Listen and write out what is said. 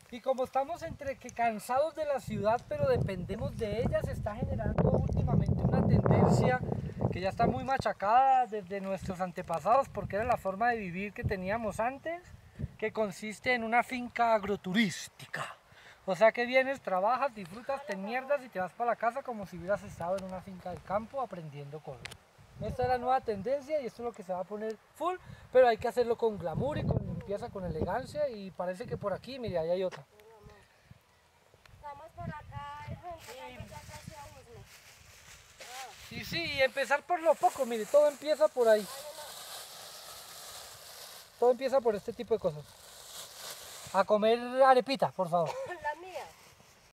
Y como estamos entre que cansados de la ciudad, pero dependemos de ella, se está generando últimamente una tendencia que ya está muy machacada desde nuestros antepasados, porque era la forma de vivir que teníamos antes, que consiste en una finca agroturística. O sea que vienes, trabajas, disfrutas, te mierdas y te vas para la casa como si hubieras estado en una finca del campo aprendiendo cosas. Esta es la nueva tendencia y esto es lo que se va a poner full, pero hay que hacerlo con glamour y con limpieza, con elegancia, y parece que por aquí, mire, ahí hay otra. Estamos por acá, ya casi a Usme. Y sí, y empezar por lo poco, mire, todo empieza por ahí. Todo empieza por este tipo de cosas. A comer arepita, por favor.